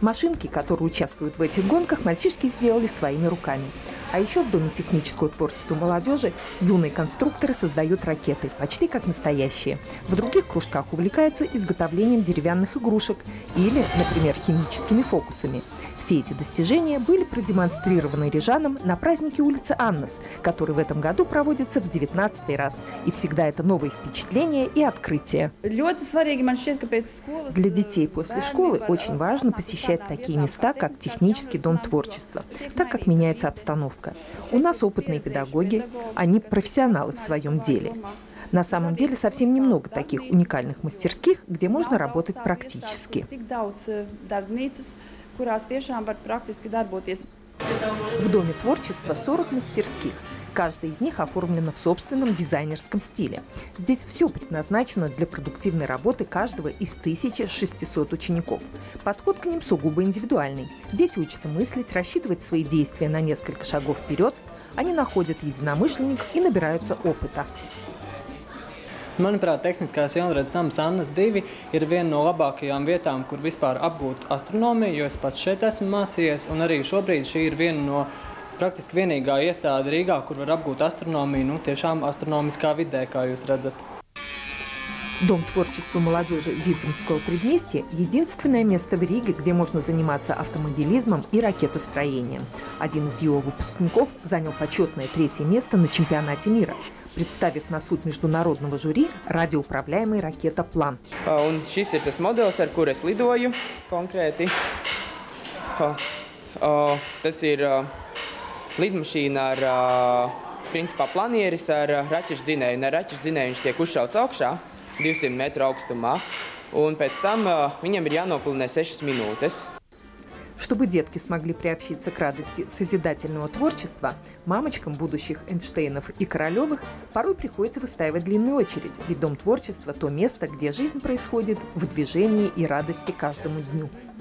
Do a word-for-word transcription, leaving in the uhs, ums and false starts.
Машинки, которые участвуют в этих гонках, мальчишки сделали своими руками. А еще в Доме технического творчества молодежи юные конструкторы создают ракеты, почти как настоящие. В других кружках увлекаются изготовлением деревянных игрушек или, например, химическими фокусами. Все эти достижения были продемонстрированы рижанам на празднике улицы Аннас, который в этом году проводится в девятнадцатый раз. И всегда это новые впечатления и открытия. Для детей после школы очень важно посещать такие места, как Технический дом творчества, так как меняется обстановка. У нас опытные педагоги, они профессионалы в своем деле. На самом деле совсем немного таких уникальных мастерских, где можно работать практически. В Доме творчества сорок мастерских. Каждая из них оформлена в собственном дизайнерском стиле. Здесь все предназначено для продуктивной работы каждого из тысячи шестисот учеников. Подход к ним сугубо индивидуальный. Дети учатся мыслить, рассчитывать свои действия на несколько шагов вперед. Они находят единомышленников и набираются опыта. Manuprāt, tehniskās jaunradas nams Annas divi ir viena no labākajām vietām, kur vispār apgūt astronomiju, jo es pats šeit esmu mācījies, un arī šobrīd šī ir viena no praktiski vienīgā iestāde Rīgā, kur var apgūt astronomiju, nu tiešām astronomiskā vidē, kā jūs redzat. Дом творчества молодежи Видземского предместья – единственное место в Риге, где можно заниматься автомобилизмом и ракетостроением. Один из его выпускников занял почетное третье место на чемпионате мира, представив на суд международного жюри радиоуправляемый ракета «План». Un šis ir tas modelis, ar kur es lidoju konkrēti. Tas ir lidmašīna ar principā planieris ar raķešu dzinēju. Ar raķešu dzinēju viņš tiek uzšauts augšā divsimt metru augstumā, un pēc tam viņam ir jānoplinē sešas minūtes. Чтобы детки смогли приобщиться к радости созидательного творчества, мамочкам будущих Эйнштейнов и Королевых порой приходится выстаивать длинную очередь, ведь Дом творчества – то место, где жизнь происходит в движении и радости каждому дню.